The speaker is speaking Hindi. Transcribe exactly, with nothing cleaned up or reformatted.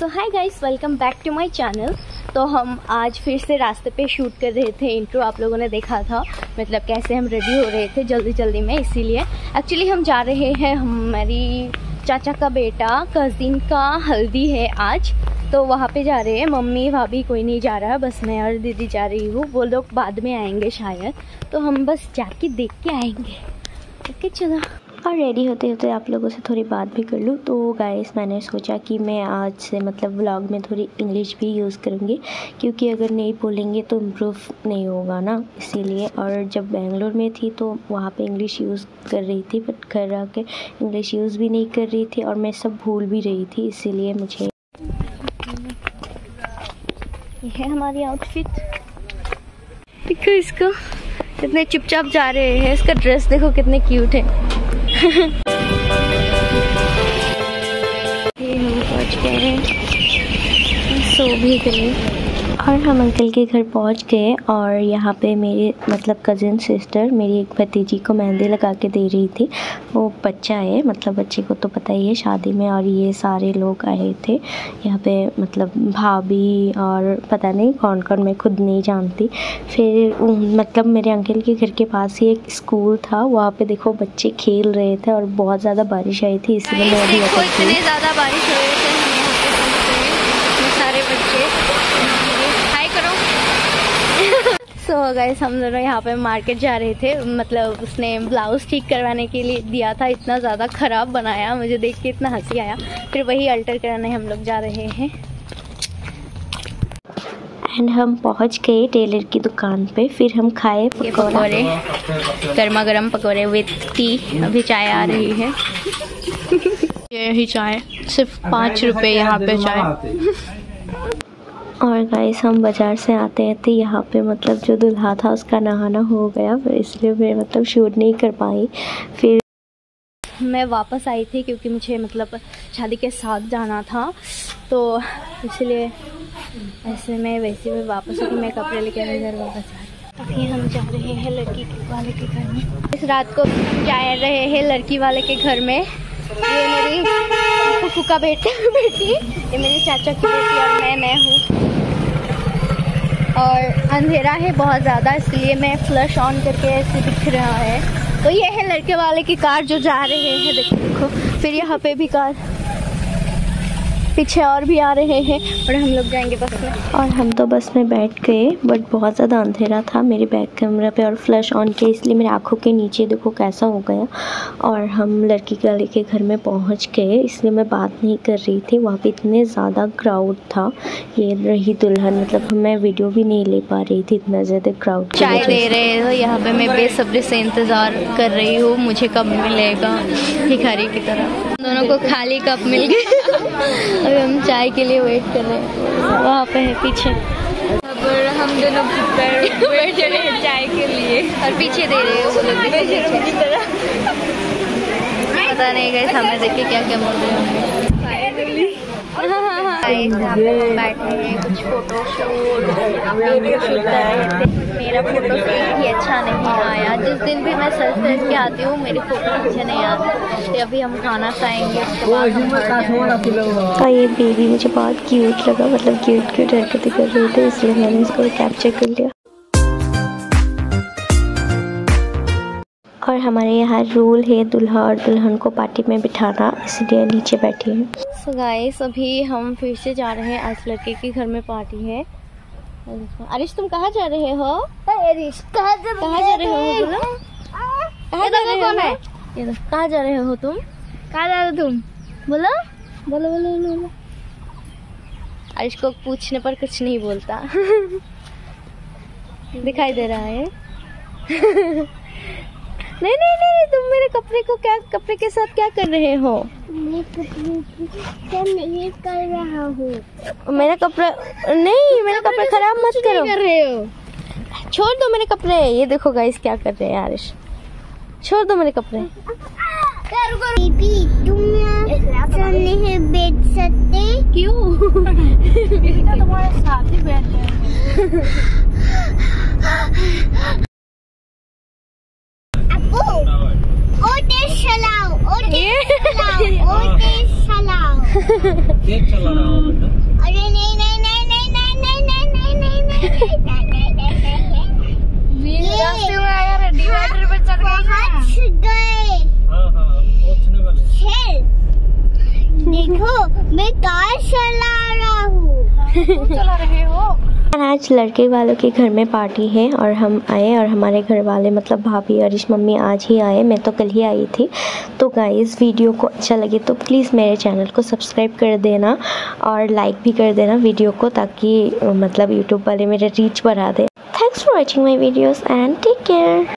So hi guys, welcome back to my channel. तो हम आज फिर से रास्ते पे शूट कर रहे थे। इंट्रो आप लोगों ने देखा था, मतलब कैसे हम रेडी हो रहे थे जल्दी जल्दी में। इसीलिए एक्चुअली हम जा रहे हैं, हमारी चाचा का बेटा कज़िन का हल्दी है आज, तो वहाँ पे जा रहे हैं। मम्मी भाभी कोई नहीं जा रहा, बस मैं और दीदी जा रही हूँ। वो लोग बाद में आएंगे शायद, तो हम बस जाके देख के आएंगे। ओके चलो। और रेडी होते होते आप लोगों से थोड़ी बात भी कर लूँ। तो गाइस, मैंने सोचा कि मैं आज से मतलब व्लॉग में थोड़ी इंग्लिश भी यूज़ करूँगी, क्योंकि अगर नहीं बोलेंगे तो इम्प्रूव नहीं होगा ना, इसीलिए। और जब बेंगलोर में थी तो वहाँ पे इंग्लिश यूज़ कर रही थी, बट घर आके इंग्लिश यूज़ भी नहीं कर रही थी और मैं सब भूल भी रही थी, इसीलिए मुझे ये है हमारी आउटफिट। देखो इसको, कितने चुपचाप जा रहे हैं। इसका ड्रेस देखो कितने क्यूट है। ये हम पहुंच गए हैं, सो भी गए और हम अंकल के घर पहुंच गए। और यहाँ पे मेरे मतलब कज़िन सिस्टर मेरी एक भतीजी को मेहंदी लगा के दे रही थी। वो बच्चा है, मतलब बच्चे को तो पता ही है शादी में। और ये सारे लोग आए थे यहाँ पे, मतलब भाभी और पता नहीं कौन कौन, मैं खुद नहीं जानती। फिर मतलब मेरे अंकल के घर के पास ही एक स्कूल था, वहाँ पे देखो बच्चे खेल रहे थे और बहुत ज़्यादा बारिश आई थी, इसलिए मैं अभी इतने ज़्यादा बारिश हो रहे थे। सारे बच्चे सो गाइस, हम दोनों यहाँ पे मार्केट जा रहे थे। मतलब उसने ब्लाउज ठीक करवाने के लिए दिया था, इतना ज़्यादा ख़राब बनाया, मुझे देख के इतना हंसी आया। फिर वही अल्टर कराने हम लोग जा रहे हैं। एंड हम पहुँच गए टेलर की दुकान पे। फिर हम खाए पकौड़े, गर्मा गर्म पकौड़े विद टी। अभी चाय आ रही है। यही चाय सिर्फ पाँच रुपये यहाँ पे चाय। और गाइस, हम बाज़ार से आते आते यहाँ पे मतलब जो दूल्हा था उसका नहाना हो गया, फिर इसलिए मैं मतलब शूट नहीं कर पाई। फिर मैं वापस आई थी क्योंकि मुझे मतलब शादी के साथ जाना था, तो इसलिए ऐसे में वैसे में वापस आके मैं कपड़े लेके घर वापस आ रही। अभी हम जा रहे हैं लड़की वाले के घर में। इस रात को हम जा रहे हैं लड़की वाले के घर में। ये मेरी फूफू का बेटे बेटी, ये मेरी चाचा की बेटी और मैं मैं हूँ। और अंधेरा है बहुत ज़्यादा, इसलिए मैं फ्लैश ऑन करके ऐसे दिख रहा है। तो ये है लड़के वाले की कार जो जा रहे हैं, देखो देखो। फिर यहाँ पे भी कार, पीछे और भी आ रहे हैं और हम लोग जाएंगे बस में। और हम तो बस में बैठ गए, बट बहुत ज़्यादा अंधेरा था मेरे बैक कैमरा पे और फ्लैश ऑन किया, इसलिए मेरी आंखों के नीचे देखो कैसा हो गया। और हम लड़की वाले के घर में पहुंच गए, इसलिए मैं बात नहीं कर रही थी। वहाँ पे इतने ज़्यादा क्राउड था। ये रही दुल्हन, मतलब मैं वीडियो भी नहीं ले पा रही थी, इतना ज़्यादा क्राउड। चाय दे रहे हो यहाँ पे, मैं बेसब्री से इंतज़ार कर रही हूँ, मुझे कब मिलेगा, भिखारी की तरह। दोनों को खाली कप मिल गया। अभी हम चाय के लिए वेट कर रहे हैं, वहाँ पे है पीछे। और हम दोनों बैठ रहे हैं चाय के लिए और पीछे दे रहे हो वो लोग की तरह। पता नहीं गाइस, हमें देख के क्या क्या बोल रहे होंगे। बैठे हैं, कुछ फोटो शूट वीडियो शूट कर रहे थे। मेरा फोटो एक भी अच्छा नहीं आया। जिस दिन भी मैं सर्च करके आती हूँ मेरे फोटो अच्छे नहीं आते। अभी हम खाना खाएंगे। और ये बेबी मुझे बहुत क्यूट लगा, मतलब क्यूट क्यूट हरकतें कर रहे थे, इसलिए मैंने इसको कैप्चर कर लिया। और हमारे यहाँ रूल है दुल्हा और दुल्हन को पार्टी में बिठाना, इसलिए नीचे बैठी हैं। सो गाइस, अभी हम फिर से जा रहे हैं। आज लड़के के घर में पार्टी है। अरिश, तुम कहाँ जा रहे हो? अरिश कहाँ जा रहे हो? बोलो कहाँ जा रहे हो? ये दो, कहाँ जा रहे हो तुम? कहाँ जा रहे हो तुम? बोलो बोलो बोलो बोलो। अरिश को पूछने पर कुछ नहीं बोलता। दिखाई दे रहा है। नहीं नहीं नहीं, तुम मेरे कपड़े को क्या, कपड़े के साथ क्या कर रहे हो? मैं कपड़े नहीं कर रहा हूँ। मेरा कपड़ा नहीं, मेरे कपड़े खराब मत करो। कर रहे हो? छोड़ दो मेरे कपड़े। ये देखो गाइस क्या कर रहे हैं यारिश, छोड़ दो मेरे कपड़े। बीबी, तुम नहीं बैठ सकते? क्यों? तो तुम्हारे साथ ही बैठ जाए। ओ तेज चलाओ, ओ तेज चलाओ, ओ तेज चलाओ। तेज चला रहा हूँ बेटा। अरे नहीं नहीं नहीं नहीं नहीं नहीं नहीं नहीं नहीं नहीं नहीं नहीं रास्ते में आया डिवाइडर पे चढ़ गए। हाँ हाँ पहुंचने वाले। देखो मैं कार चला रहा हूँ। चला रहे हो? आज लड़के वालों के घर में पार्टी है और हम आए और हमारे घर वाले मतलब भाभी और इस मम्मी आज ही आए, मैं तो कल ही आई थी। तो गाइस वीडियो को अच्छा लगे तो प्लीज़ मेरे चैनल को सब्सक्राइब कर देना और लाइक भी कर देना वीडियो को, ताकि मतलब यूट्यूब वाले मेरे रीच बढ़ा दे। Thanks for watching my videos and take care.